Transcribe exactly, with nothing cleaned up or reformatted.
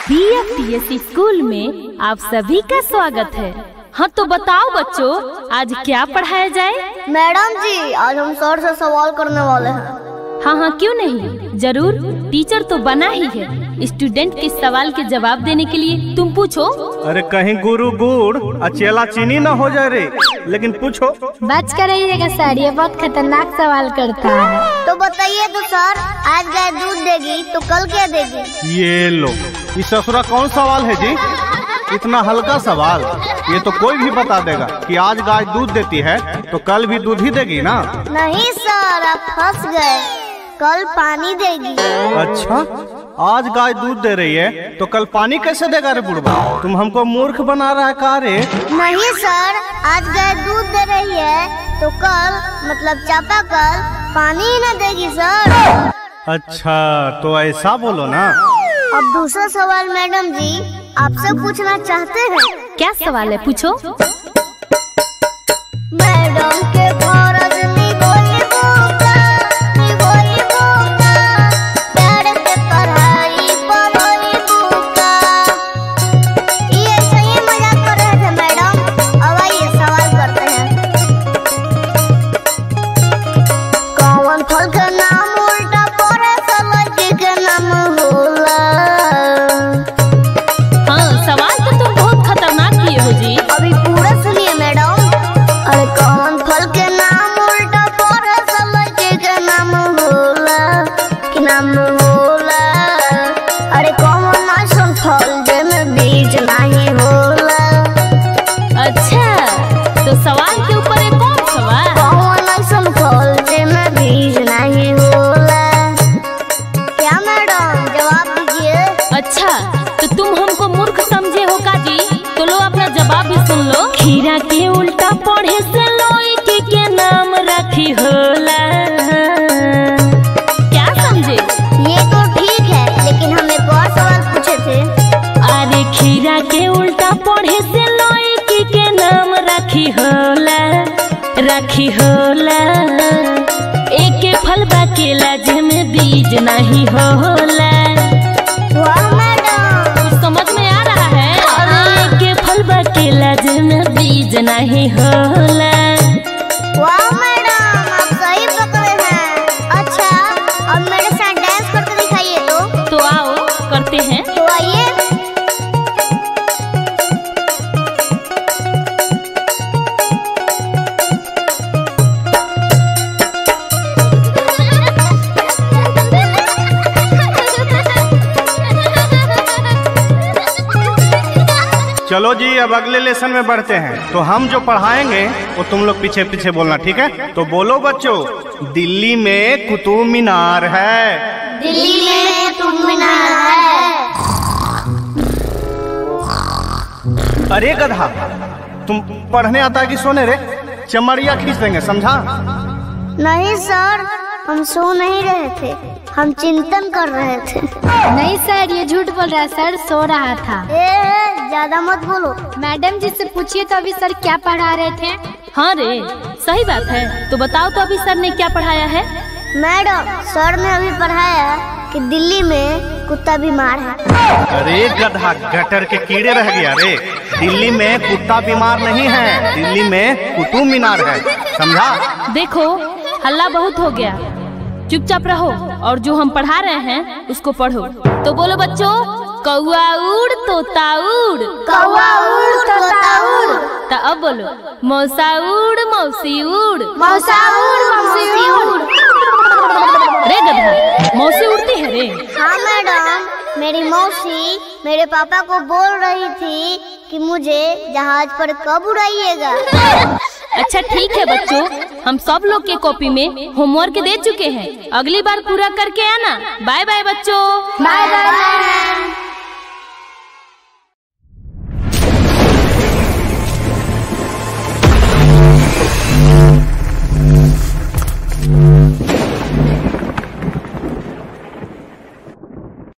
B F T S school में आप सभी का स्वागत है। हाँ तो बताओ बच्चों, आज क्या पढ़ाया जाए? मैडम जी, आज हम सर से सवाल करने वाले हैं। हाँ हाँ क्यों नहीं, जरूर। टीचर तो बना ही है स्टूडेंट के सवाल के जवाब देने के लिए। तुम पूछो। अरे कहीं गुरु गुड़ अचेला चीनी न हो जाए रे, लेकिन पूछो। बच कर रहिएगा सर, ये बहुत खतरनाक सवाल करता है। तो बताइए तो सर, आज गाय दूध देगी तो कल क्या देगी? ये लो, ये ससुरा कौन सवाल है जी? इतना हल्का सवाल, ये तो कोई भी बता देगा कि आज गाय दूध देती है तो कल भी दूध ही देगी ना। नहीं सर, आप फंस गए, कल पानी देगी। अच्छा, आज गाय दूध दे रही है तो कल पानी कैसे देगा रे बुढ़वा? तुम हमको मूर्ख बना रहा है का रे? नहीं सर, आज गाय दूध दे रही है तो कल मतलब चापाकल पानी ही न देगी सर। अच्छा तो ऐसा बोलो ना। अब दूसरा सवाल मैडम जी आपसे पूछना चाहते हैं। क्या सवाल है, पूछो। मैडम के फौरज निभोई बुका, निभोई बुका, प्यार से पढ़ाई पढ़ोई बुका। ये सही मजाक कर रहे थे मैडम। अब आइए सवाल करते हैं। कौन फल का नाम उल्टा पड़े सलज के नाम होला? अभी पूरा सुनिए मैडम। अरे कौन फल के नाम उल्टा पड़े सलज के नाम होला, कि नाम होला? अरे कौन ऐसा फल जेमें बीज नहीं होला? अच्छा तो सवाल के ऊपर एक और सवाल। कौन ऐसा फल जेमें बीज नहीं होला? क्या मैडम जवाब दीजिए। अच्छा तो तुम हमको मूर्ख समझे हो का जी? तो लो अपना जवाब भी सुन लो। खीरा के उल्टा पढ़े से लौकी के नाम रखी होला। क्या समझे? ये तो ठीक है, लेकिन हम एक और सवाल पूछे थे। अरे खीरा के उल्टा पढ़े से लौकी के नाम रखी होला, रखी होला। एक फल बाकेला जिसमें बीज नहीं होला। वाह मैडम, कुछ समझ में आ रहा है? के फल बाकेला जिसमें बीज नहीं होला। वाह मैडम, आप सही पकड़े हैं। अच्छा, अब मेरे साथ डांस करके दिखाइए तो। तो आओ करते हैं। तो आइए। चलो जी, अब अगले लेसन में बढ़ते हैं। तो हम जो पढ़ाएंगे वो तुम लोग पीछे पीछे बोलना, ठीक है? तो बोलो बच्चों, दिल्ली में कुतुब मीनार है। दिल्ली में कुतुब मीनार है। अरे गधा, तुम पढ़ने आता है कि सोने रे? चमड़िया खींच देंगे, समझा? नहीं सर, हम सो नहीं रहे थे, हम चिंतन कर रहे थे। नहीं सर, ये झूठ बोल रहा है सर, सो रहा था। ए, ज्यादा मत बोलो। मैडम जी से पूछिए तो अभी सर क्या पढ़ा रहे थे। हाँ रे, सही बात है। तो बताओ तो अभी सर ने क्या पढ़ाया है? मैडम, सर ने अभी पढ़ाया कि दिल्ली में कुत्ता बीमार है। अरे गधा, गटर के कीड़े रह गया रे। दिल्ली में कुत्ता बीमार नहीं है, दिल्ली में कुतुब मीनार है, समझा? देखो हल्ला बहुत हो गया, चुपचाप रहो और जो हम पढ़ा रहे हैं उसको पढ़ो। तो बोलो बच्चों, कौआ उड़ तोता उड़, कौआ उड़ तोता उड़। तो अब बोलो, मौसा उड़ मौसी उड़, मौसा उड़ मौसी उड़। रे गधा, मौसी उड़ती है रे? हाँ मैडम, मेरी मौसी मेरे पापा को बोल रही थी कि मुझे जहाज पर कब उड़ाइएगा। अच्छा ठीक है बच्चों, हम सब लोग के कॉपी में होमवर्क दे चुके हैं, अगली बार पूरा करके आना। बाय बाय बच्चों। Bye bye.